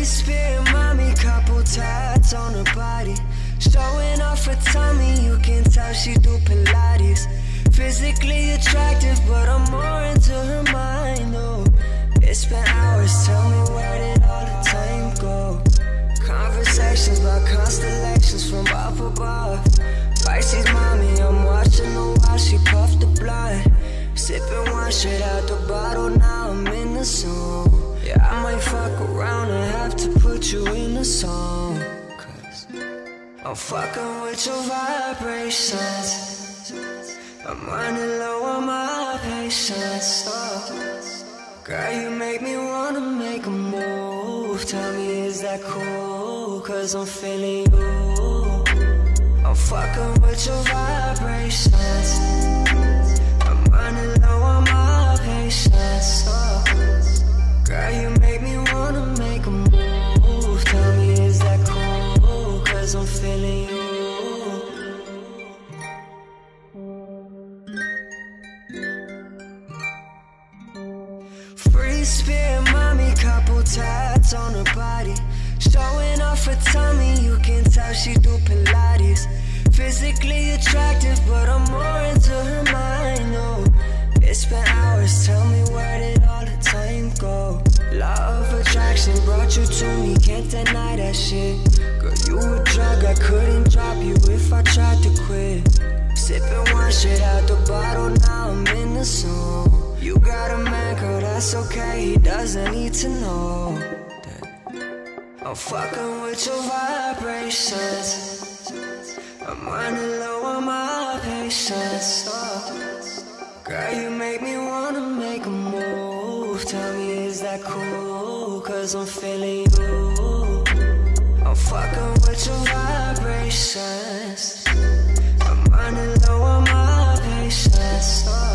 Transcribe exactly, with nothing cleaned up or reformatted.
spirit, mommy, couple tats on her body. Showing off her tummy, you can tell she do Pilates. Physically attractive, but I'm more into her mind, oh. It's been hours, tell me where did all the time go? Conversations about constellations from up above. Pisces mommy, I'm watching her while she puffed the blunt. Sipping one straight out the bottle, now I'm in the zone. Yeah, I might fuck around and have to put you in a song, cause I'm fucking with your vibrations. I'm running low on my patience, oh. Girl, you make me wanna make a move. Tell me, is that cool? Cause I'm feeling you. I'm fucking with your vibrations. I'm running low on my patience, oh. Girl, you make me wanna make a move. Tell me, is that cool? Cause I'm feeling you. Free spirit, mommy, couple tats on her body. Showing off her tummy, you can tell she do Pilates. Physically attractive, but I'm more into her mind, oh. It's been hours, tell me where did all the time go? Law of attraction brought you to me, can't deny that shit. Girl, you a drug, I couldn't drop you if I tried to quit. Sipping one straight out the bottle, now I'm in the zone. You got a man, girl, that's okay, he doesn't need to know that I'm fucking with your vibrations. I'm running low on my patience, oh. Girl, you make me wanna make a move. Tell me, is that cool? Cause I'm feeling you. I'm fucking with your vibrations. I'm running low on my patience, oh.